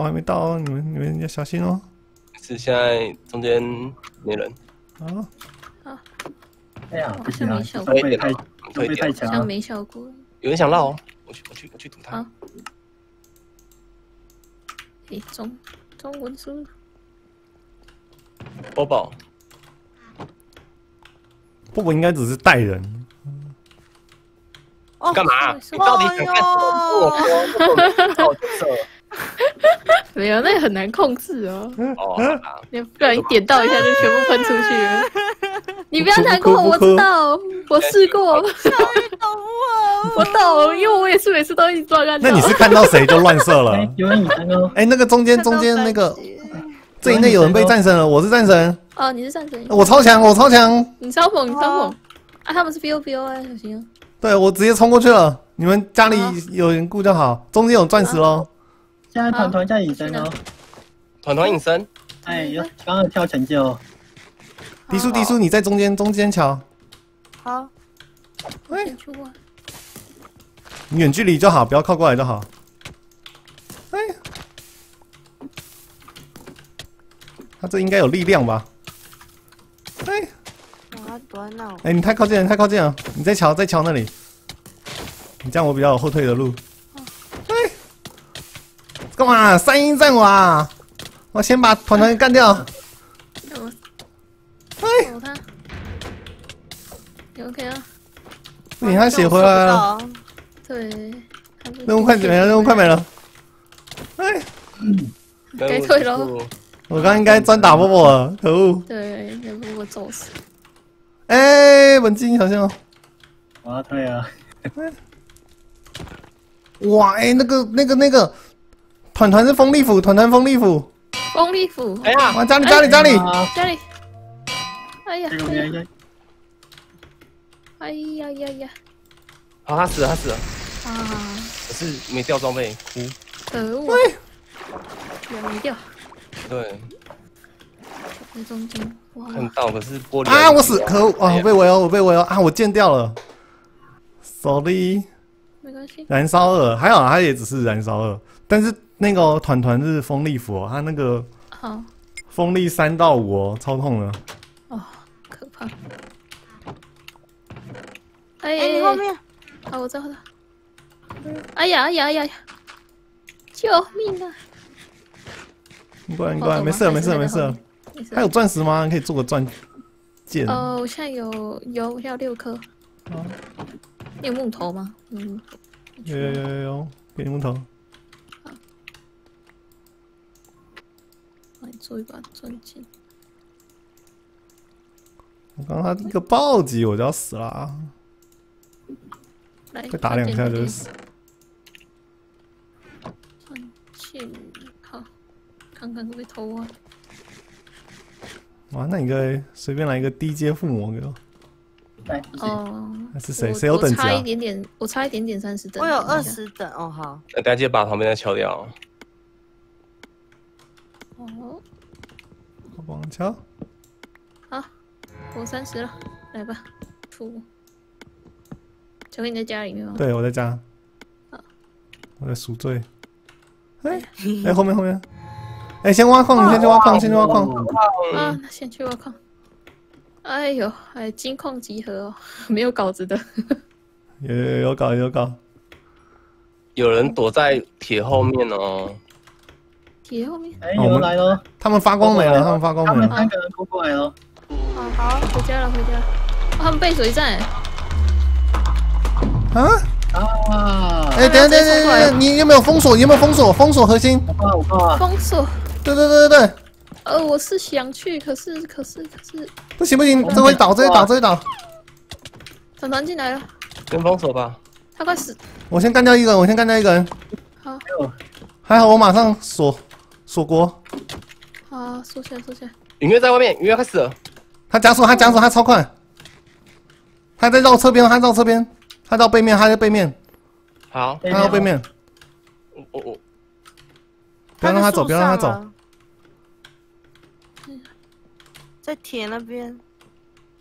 我还没到哦，你们要小心哦。 是现在中间没人。 啊， 哎呀，不行啊， 可以点了，可以点了。 太强了， 像没效果。 有人想绕哦，我去堵他。 诶，中文书。 波宝， 波波应该只是带人。 干嘛？你到底想干什么？我色。 没有，那很难控制哦。 哦， 你不然你点到一下就全部喷出去了。你不要难过，我知道，我试过。 小雨懂我懂，因为我也是每次都一直乱按。 那你是看到谁就乱射了？ 有人隐身哦。 哎，那个中间那个这一内有人被战神了，我是战神。 哦，你是战神。 我超强，我超强。 你超猛，你超猛。啊，他们是 BO 啊，小心啊。 对，我直接冲过去了。你们家里有人顾就好，中间有钻石喽。 现在团团在隐身哦。 团团隐身。 哎，刚刚跳成就。 迪叔，你在中间桥。 好。 哎， 你远距离就好，不要靠过来就好。哎，他这应该有力量吧？哎， 我要躲在那。 哎，你太靠近了，太靠近了！你在桥那里，你这样我比较有后退的路。哎，干嘛3-1战我啊？我先把团团干掉。哎， 他有 OK 啊？ 不行，他血回来了。 对， 任务快没了，任务快没了。哎， 该退了。 我刚应该专打波波了，可恶！ 对，被波波揍死。 哎，文静小心哦！ 我要退了。 哇，哎，那个，团是风力斧，团风力斧。 风力斧。 哎呀， 哇，家里。 哎呀！哎呀！ 好，他死了。 啊！ 可是没掉装备，哭。 可恶！也没掉。 对。 在中间。哇！ 看到，可是玻璃。 啊！我死，可恶啊！我被围殴啊！我剑掉了。Sorry。 没关系。 燃烧2，还好，它也只是燃烧2，但是那个团是风力斧哦，它那个风力3到5哦，超痛的。 哦，可怕。哎， 你后面。 好，我知道了。哎呀！救命啊！ 你过来，没事了。还有钻石吗？可以做个钻剑。 我现在有要6颗。你有木头吗？ 有，给你木头。 帮你做一把钻剑。 我刚刚他一个暴击我就要死了。 来， 再打2下就死。 钻剑好，看看会不会偷啊？ 哇，那你可以随便来一个低阶附魔给我。 哦， 那是谁？谁有等级啊？ 我差一点点30等。 我有20等哦，好。 大家记得把旁边的敲掉。 哦。 王敲。 好，我30了，来吧，出。小哥你在家里面吗？ 对，我在家。我在赎罪。哎，后面。哎，先挖矿，你先去挖矿， 啊，那先去挖矿。哎呦，金矿集合哦，没有稿子的。 有稿。 有人躲在铁后面哦。 铁后面？ 哎，有人来了。 他们发光没了，他们3 个人过来了。 好，回家了。他们背水战。 哎，等下，你有没有封锁？封锁核心。 我怕。 封锁。 对。 我是想去，可是。 不行，这会倒。 团进来了。 先封锁吧。 他快死。 我先干掉一个人。 好。 还好我马上锁国。 好，收起来。 云月在外面，云月快死了。 他加速，他超快。他在绕侧边，他到背面，他在背面。 好， 他到背面。 我。 不要让他走。 在铁那边。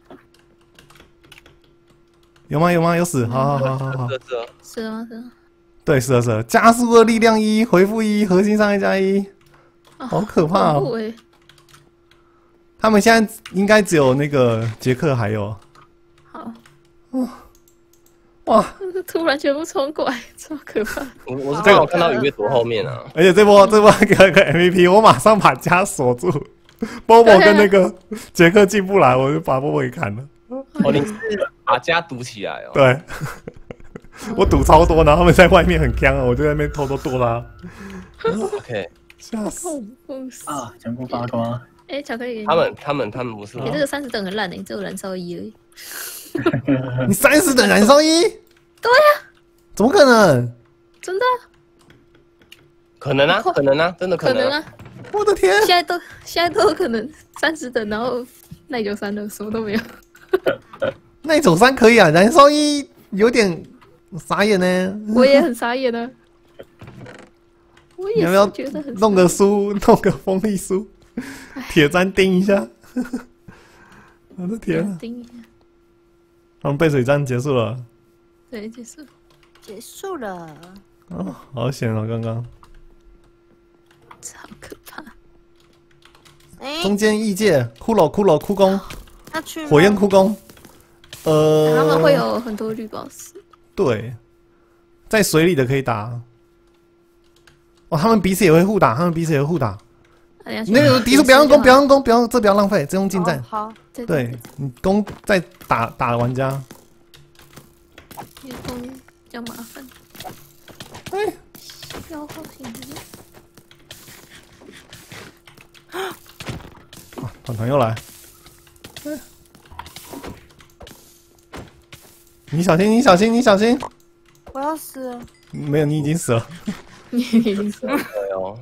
有吗？有死。好。 是吗？ 对，是的，加速2，力量1，回复1，核心伤害加1，好可怕哦！ 欸、 他们现在应该只有那个杰克还有。 好。 哇！ 突然全部冲过来，超可怕！ 我是刚好看到雨月躲后面啊。 而且这波给了个 MVP， 我马上把家锁住。波波跟那个杰克进不来，我就把波波给砍了。 哦，你是把家堵起来哦？ 对，我堵超多，然后他们在外面很僵，我就在那边偷偷剁他。 OK， 吓死！ 啊，全部发光。 哎，巧克力， 他们不是。 你这个30等很烂只有燃烧1而已。 你30等燃烧1？ 对呀， 怎么可能？ 真的？ 可能啊，可能啊，真的可能啊！ 我的天！ 现在都有可能30等，然后耐久3了，什么都没有。 耐久3可以啊，燃烧1有点傻眼呢。 我也很傻眼啊！我也是觉得很弄个书，弄个风力书，铁砧钉一下。我的天啊！ 钉一下。 我们背水战结束了。 对，结束了。 哦，好险哦！刚刚。 超可怕！ 中间异界，骷髅哭弓，火焰哭弓。 他们会有很多绿宝石。 对，在水里的可以打。哦，他们彼此也会互打，那个敌手不要用弓，不要浪费，只用近战。 好， 对你弓再打玩家。 因为弓比较麻烦。 哎， 消耗型的。 啊，团团又来。你小心！ 我要死了。 没有，你已经死了。 你已经死了。 对哦。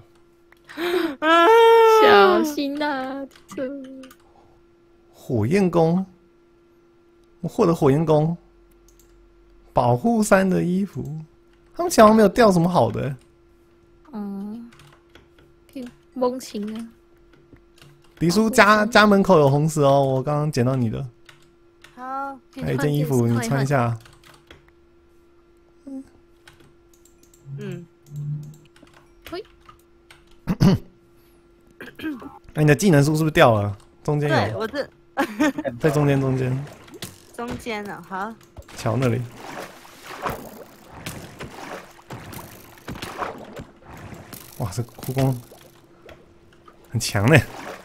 小心啊！ 火焰弓，我获得火焰弓，保护3的衣服。他们好像没有掉什么好的。 可以蒙情啊。 迪叔家门口有红石哦，我刚刚捡到你的。 好， 还有一件衣服，你穿一下。 喂。 哎，你的技能树是不是掉了？中间有。 对，我这在中间。 中间呢，好。 桥那里。哇，这哭弓很强呢。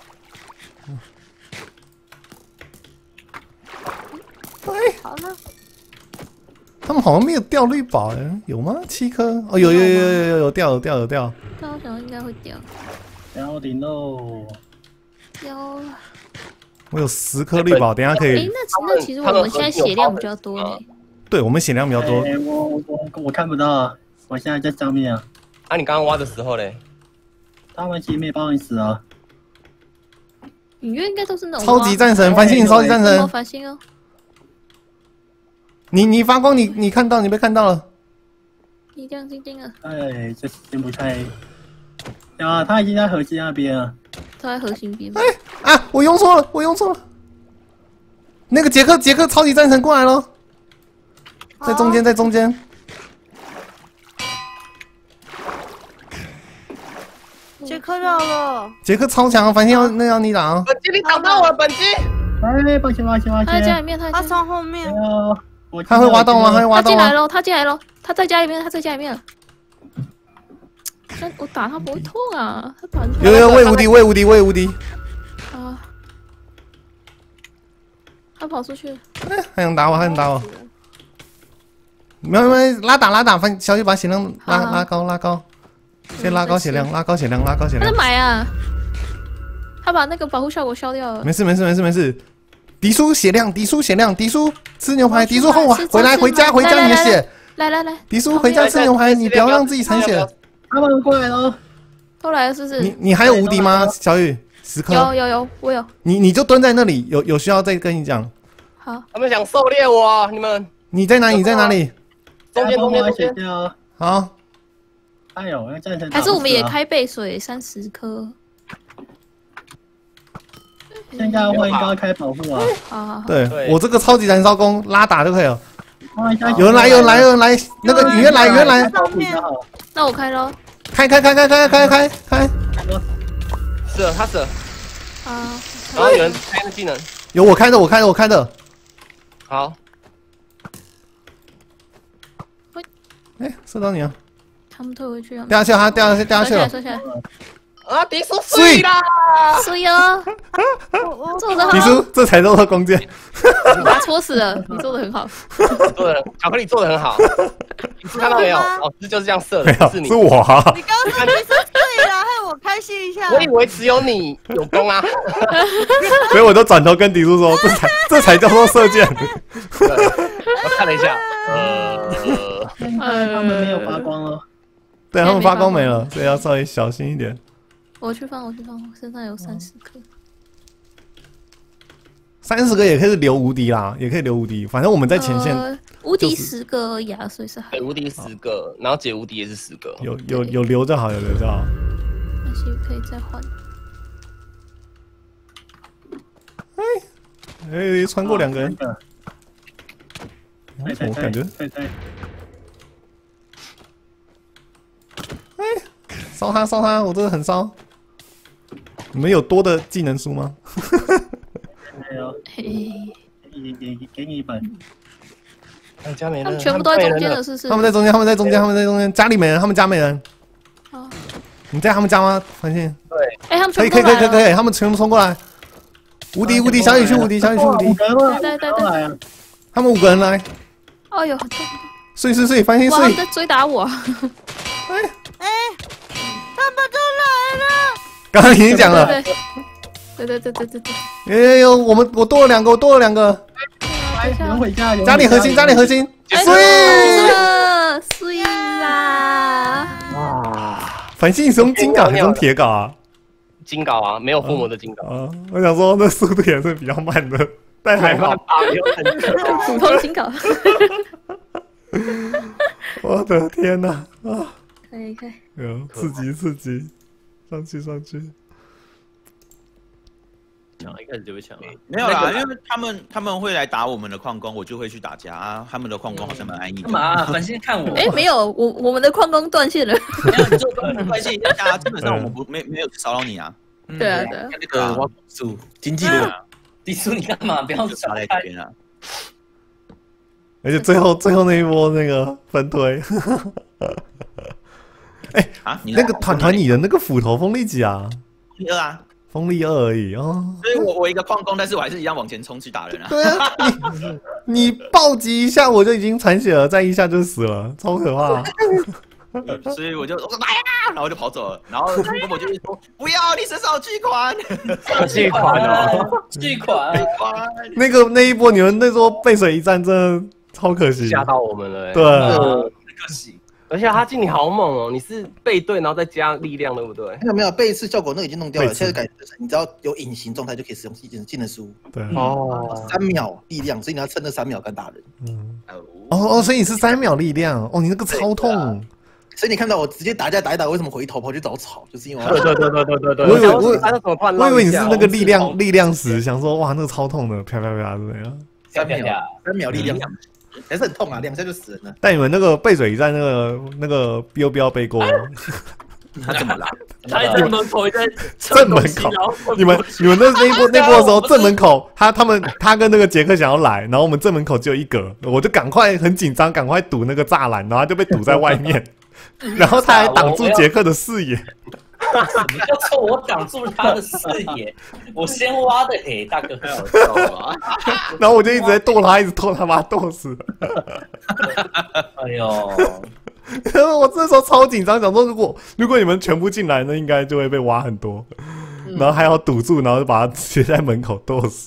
好了。 他们好像没有掉绿宝哎，有吗？7颗哦，有掉。 那我想应该会掉。 掉顶喽！ 掉了。 我有10颗绿宝，等一下可以。 那其实我们现在血量比较多呢。 对，我们血量比较多。 我看不到，我现在在上面啊。 啊，你刚刚挖的时候嘞？ 他们其实没帮你死啊。 隐约应该都是那种超级战神，繁星超级战神。 繁星哦。 你发光，你看到，你被看到了。 你亮晶晶啊！ 哎，这先不太。啊，他已经在核心那边了。 他在核心边。 哎啊！我用错了。那个杰克超级战神过来了，在中间。 杰克到了。 杰克超强，繁星要你打啊！ 本机你挡到我了，本机。 哎，抱歉。 他在家里面， 他从后面。 他会挖洞吗？他进来了，他在家里面，我打他不会痛啊，他打有喂无敌。 啊！他跑出去了。 还想打我。没有，拉打，小雨把血量拉高，先拉高血量。他在买啊！他把那个保护效果消掉了。 没事。迪叔血量，吃牛排，迪叔后回家你的血。 来， 迪叔回家吃牛排，你不要让自己残血。 他们过来了。 都来了是不是？ 你还有无敌吗？小雨10颗。 有，我有。 你就蹲在那里，有需要再跟你讲。 好。 他们想狩猎我，你们。 你在哪里？ 中间。 好。 哎呦，那战神。 还是我们也开背水30颗。 现在我应该开保护啊。 好。 对，我这个超级燃烧弓拉打就可以了。 有人来，有人来，有人来，那个雨燕来，雨燕来， 上面那我开喽。 开！ 死了，他死了。 啊， 然后有人开那技能， 有我开的。 好， 哎，射到你了， 他们退回去啊。 掉下去，掉下去了。 收起来。 啊，迪叔碎啦！ 碎哦，做得好。 迪叔，这才叫做弓箭。 你把他戳死了，你做的很好。 做的巧克力做的很好，你看到没有？哦，就是这样射的，是你。 是我啊。 你刚刚说你是对了，害我开心一下。 我以为只有你有功啊， 所以我就转头跟迪叔说，这才叫做射箭。 我看了一下， 他们没有发光了。 对他们发光没了，所以要稍微小心一点。 我去放，我身上有30颗。 30个也可以留无敌啦，也可以留无敌，反正我们在前线。 无敌10个而已啊，所以是还对，无敌10个，然后解无敌也是10个。 有留就好，有留就好。 那些可以再换。 哎，穿过2个人。 对， 我感觉。哎，烧他！我真的很烧。你们有多的技能书吗？ 没有。给你一本。 家没人。 他们全部都在中间了，是不是？ 他们在中间，家里没人，他们家没人。 哦。 你在他们家吗？繁星。 对。 哎，他们可以，他们全部冲过来。无敌，小雨去无敌。 对。 他们5个人来。 哎呦， 睡，繁星睡。 哇，他们在追打我。 哎，他们都来了。 刚刚已经讲了。 对。 有，我多了2个。 人回家。 家里核心。 碎啦！ 哇， 繁星是用金镐还是用铁镐啊？ 金镐啊，没有附魔的金镐。 我想说那速度也是比较慢的，但还好。 普通金镐。 我的天哪！啊！ 可以。 有刺激，上去。 一开始就被抢了，没有啦，因为他们会来打我们的矿工，我就会去打架啊。他们的矿工好像蛮安逸的。 干嘛？繁星看我。 哎，没有，我们的矿工断线了。 没有，你做工没关系，大家基本上我们没有骚扰你啊。 对啊。 那个我数经济的， 迪叔你干嘛？不要杀在这边啊！ 而且最后那一波那个分推。哎那个团你的那个斧头锋利几啊 ？2啊。 锋利2而已哦， 所以我一个矿工，但是我还是一样往前冲去打人啊。 对啊，你暴击一下我就已经残血了，再一下就死了，超可怕。 所以我说来呀，然后就跑走了。然后我就说不要，你身上有巨款。 巨款哦， 巨款。 那一波你们那波背水一战真的超可惜， 吓到我们了。 对， 可惜。 而且他进你好猛哦！你是背对，然后再加力量，对不对？ 没有背刺效果，那个已经弄掉了。现在改你只要有隐形状态就可以使用技能书。 对哦 ，3秒力量，所以你要趁那3秒跟打人。 所以你是3秒力量哦，你那个超痛。 所以你看到我直接打架打一打，为什么回头跑去找草？就是因为对。 我以为你是那个力量石，想说哇那个超痛的，啪啪啪是怎样 ？3秒力量。还是很痛啊，2下就死人了。 但你们那个背水一战，那个标背过， 他怎么了？ 他在门口在正门口，你们那一波的时候，正门口他跟那个杰克想要来，然后我们正门口只有1格，我就赶快很紧张，赶快堵那个栅栏，然后他就被堵在外面，然后他还挡住杰克的视野。 你就说我挡住他的视野，我先挖的嘿，大哥。 然后我就一直在剁他，把他剁死。 哎呦！ 我这时候超紧张，想说如果你们全部进来，那应该就会被挖很多，然后还要堵住，然后就把他直接在门口剁死。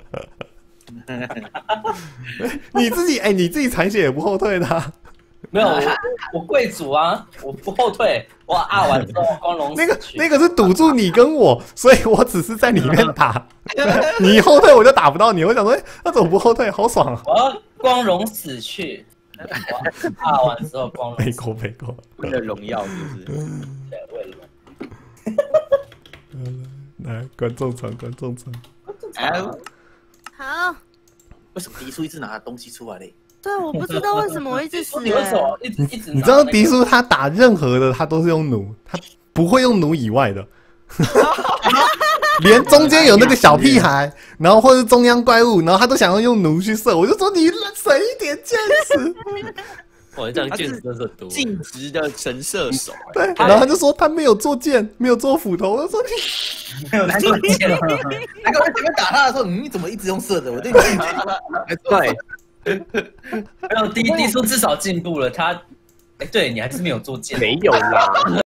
你自己残血也不后退的啊。 没有，我贵族啊，我不后退，我按完之后光荣死去。 那个是堵住你跟我，所以我只是在里面打。你后退我就打不到你，我想说，那怎么不后退？好爽啊！ 我要光荣死去。我按完之后光荣。 背过。 为了荣耀，是不是？ 对，为了。 来，观众层。 好。 为什么迪叔一直拿东西出来嘞？ 对，我不知道为什么我一直死。 你为什么一直你知道迪叔他打任何的他都是用弩，他不会用弩以外的。连中间有那个小屁孩，然后或者中央怪物，然后他都想要用弩去射，我就说你省一点箭矢。 我这样箭矢真是多， 尽职的神射手。 对，然后他就说他没有做剑，没有做斧头，我就说你没有做剑， 难怪我前面打他的时候，你怎么一直用射的？我对对，没有迪叔至少进步了，他，对你还是没有做剑， 没有啦。